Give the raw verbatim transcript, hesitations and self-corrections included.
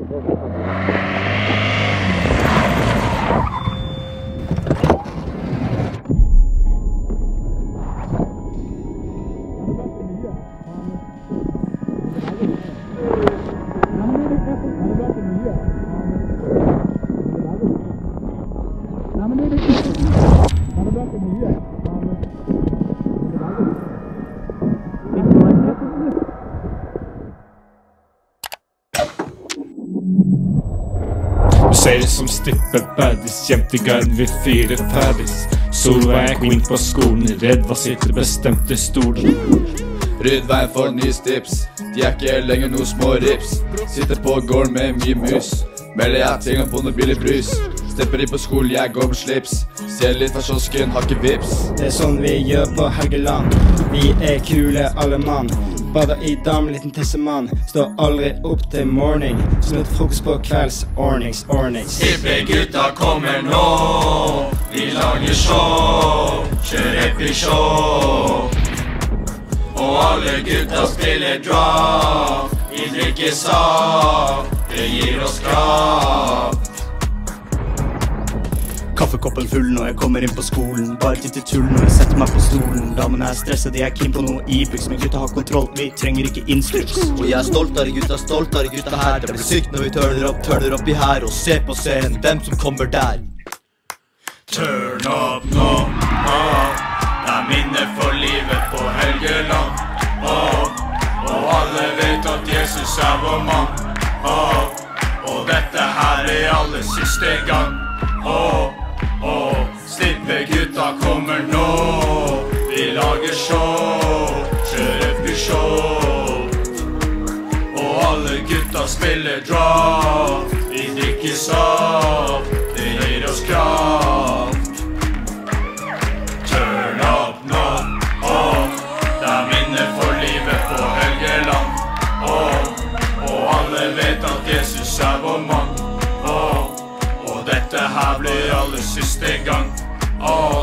Ser som Stippebadis, jevntigan vi fire fadis. Solveig queen på skolen, redd hva sitter bestemte stolen. Rydd veien for nye stips, de er ikke lenger noe små rips. Sitter på gården med mye mus, melder jeg ting om på noe billig brus. Stepper inn på skolen, jeg går med slips, ser litt fra kiosken, har ikke vips. Det er sånn vi gjør på Helgeland, vi er kule alle mann. Bader i dam, liten tissemann, står aldri opp til morning. Som et frokost på kvelds, ordnings, ordnings. Stippegutta kommer nå, vi lager show, kjør epic show. Og alle gutta spiller draft, vi drikker saft, det gir oss kraft. Kaffekoppen full når jeg kommer inn på skolen. Bare titt i tull når jeg setter meg på stolen. Damene er stresset, de er keen på noe e-books. Men gutta har kontroll, vi trenger ikke instruks. Og jeg er stolt av de gutta, stolt av de gutta her. Det blir sykt når vi turner opp, turner opp i her. Og se på scenen, dem som kommer der. Turn up nå, ah. Det er minne for livet på Helgeland, ah. Og alle vet at Jesus er vår mann, ah. Og dette her er aller siste gang, ah. Og Stippegutta kommer nå, vi lager show, kjører Peugeot. Og alle gutta spiller draft, vi drikker saft, det gir oss kraft. Turn up nå, oh. Det er minne for livet på Helgeland, oh. Og alle vet at Jesus er vår mann, oh. Dette her blir aller siste gang, oh.